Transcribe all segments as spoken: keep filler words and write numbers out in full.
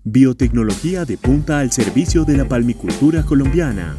Biotecnología de punta al servicio de la palmicultura colombiana.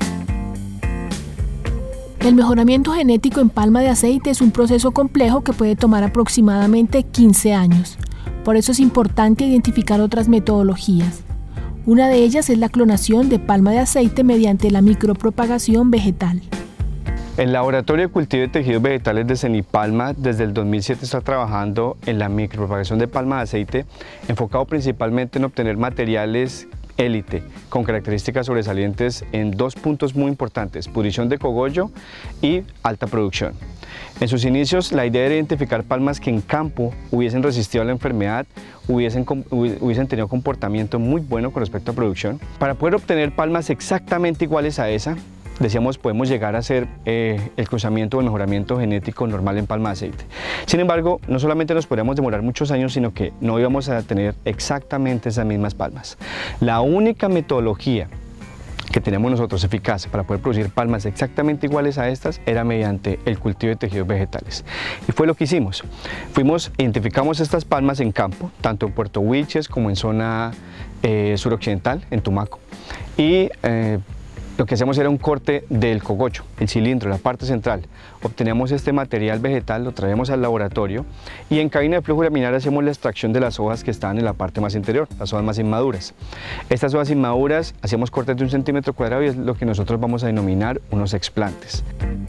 El mejoramiento genético en palma de aceite es un proceso complejo que puede tomar aproximadamente quince años. Por eso es importante identificar otras metodologías. Una de ellas es la clonación de palma de aceite mediante la micropropagación vegetal. El Laboratorio de Cultivo de Tejidos Vegetales de Cenipalma desde el dos mil siete está trabajando en la micropropagación de palma de aceite, enfocado principalmente en obtener materiales élite con características sobresalientes en dos puntos muy importantes: pudrición de cogollo y alta producción. En sus inicios, la idea era identificar palmas que en campo hubiesen resistido a la enfermedad, hubiesen, hubiesen tenido comportamiento muy bueno con respecto a producción. Para poder obtener palmas exactamente iguales a esa, decíamos, podemos llegar a hacer eh, el cruzamiento o el mejoramiento genético normal en palma de aceite. Sin embargo, no solamente nos podríamos demorar muchos años, sino que no íbamos a tener exactamente esas mismas palmas. La única metodología que tenemos nosotros eficaz para poder producir palmas exactamente iguales a estas era mediante el cultivo de tejidos vegetales. Y fue lo que hicimos. Fuimos, identificamos estas palmas en campo, tanto en Puerto Wilches como en zona eh, suroccidental, en Tumaco. Y eh, lo que hacemos era un corte del cogollo, el cilindro, la parte central. Obteníamos este material vegetal, lo traemos al laboratorio y en cabina de flujo laminar hacemos la extracción de las hojas que están en la parte más interior, las hojas más inmaduras. Estas hojas inmaduras hacemos cortes de un centímetro cuadrado y es lo que nosotros vamos a denominar unos explantes.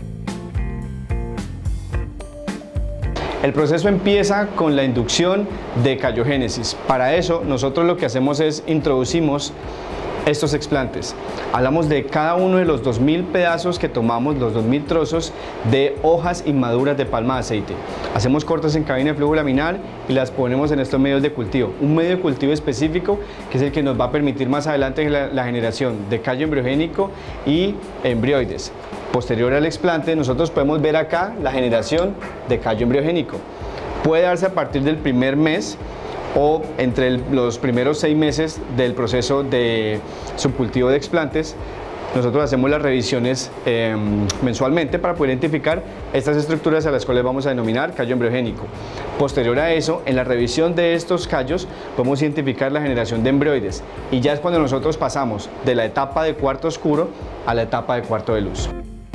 El proceso empieza con la inducción de cayogénesis. Para eso nosotros lo que hacemos es introducimos estos explantes. Hablamos de cada uno de los dos mil pedazos que tomamos, los dos mil trozos de hojas inmaduras de palma de aceite. Hacemos cortes en cabina de flujo laminar y las ponemos en estos medios de cultivo. Un medio de cultivo específico que es el que nos va a permitir más adelante la, la generación de callo embriogénico y embrioides. Posterior al explante, nosotros podemos ver acá la generación de callo embriogénico. Puede darse a partir del primer mes o entre el, los primeros seis meses del proceso de subcultivo de explantes. Nosotros hacemos las revisiones eh, mensualmente para poder identificar estas estructuras a las cuales vamos a denominar callo embriogénico. Posterior a eso, en la revisión de estos callos podemos identificar la generación de embrioides y ya es cuando nosotros pasamos de la etapa de cuarto oscuro a la etapa de cuarto de luz.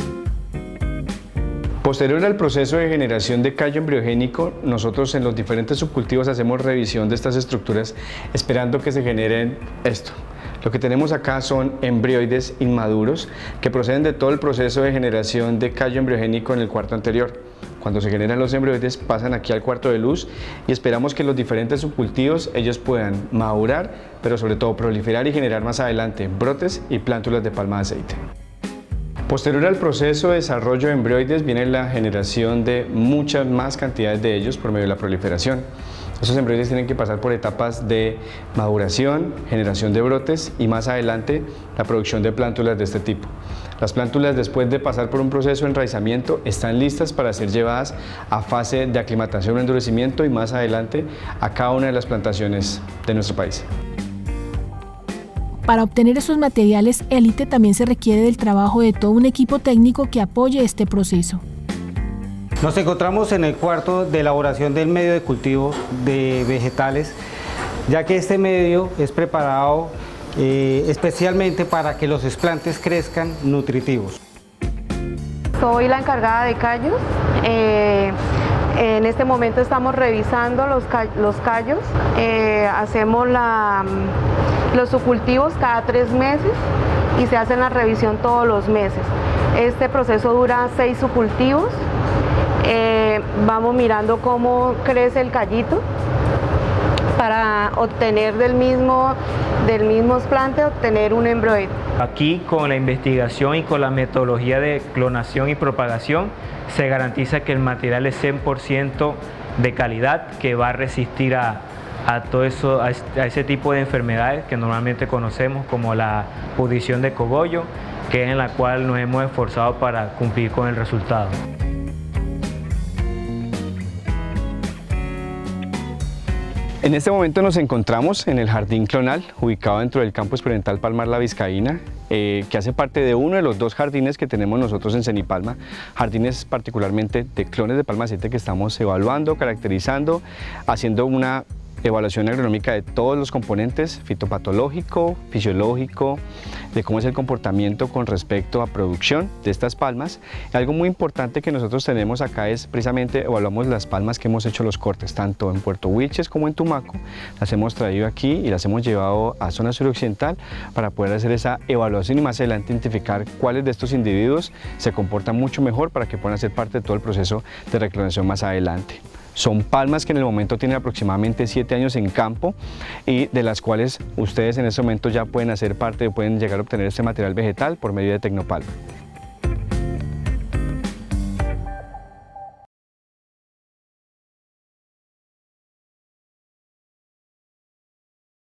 Posterior al proceso de generación de callo embriogénico, nosotros en los diferentes subcultivos hacemos revisión de estas estructuras esperando que se generen esto. Lo que tenemos acá son embrioides inmaduros que proceden de todo el proceso de generación de callo embriogénico en el cuarto anterior. Cuando se generan los embrioides pasan aquí al cuarto de luz y esperamos que los diferentes subcultivos ellos puedan madurar, pero sobre todo proliferar y generar más adelante brotes y plántulas de palma de aceite. Posterior al proceso de desarrollo de embrioides viene la generación de muchas más cantidades de ellos por medio de la proliferación. Estos embrioides tienen que pasar por etapas de maduración, generación de brotes y más adelante la producción de plántulas de este tipo. Las plántulas, después de pasar por un proceso de enraizamiento, están listas para ser llevadas a fase de aclimatación o endurecimiento y más adelante a cada una de las plantaciones de nuestro país. Para obtener esos materiales élite también se requiere del trabajo de todo un equipo técnico que apoye este proceso. Nos encontramos en el cuarto de elaboración del medio de cultivo de vegetales, ya que este medio es preparado eh, especialmente para que los explantes crezcan nutritivos. Soy la encargada de callos. Eh, en este momento estamos revisando los, los callos, eh, hacemos la... los subcultivos cada tres meses y se hace la revisión todos los meses. Este proceso dura seis subcultivos. Eh, vamos mirando cómo crece el callito para obtener del mismo, del mismo explante, obtener un embrioide. Aquí con la investigación y con la metodología de clonación y propagación se garantiza que el material es cien por ciento de calidad, que va a resistir a a todo eso, a ese tipo de enfermedades que normalmente conocemos como la pudrición de cogollo, que es en la cual nos hemos esforzado para cumplir con el resultado. En este momento nos encontramos en el jardín clonal, ubicado dentro del Campo Experimental Palmar La Vizcaína, eh, que hace parte de uno de los dos jardines que tenemos nosotros en Cenipalma, jardines particularmente de clones de palma de aceite que estamos evaluando, caracterizando, haciendo una evaluación agronómica de todos los componentes, fitopatológico, fisiológico, de cómo es el comportamiento con respecto a producción de estas palmas. Y algo muy importante que nosotros tenemos acá es precisamente evaluamos las palmas que hemos hecho los cortes, tanto en Puerto Wilches como en Tumaco. Las hemos traído aquí y las hemos llevado a zona suroccidental para poder hacer esa evaluación y más adelante identificar cuáles de estos individuos se comportan mucho mejor para que puedan hacer parte de todo el proceso de reclonación más adelante. Son palmas que en el momento tienen aproximadamente siete años en campo y de las cuales ustedes en este momento ya pueden hacer parte, pueden llegar a obtener este material vegetal por medio de Tecnopalma.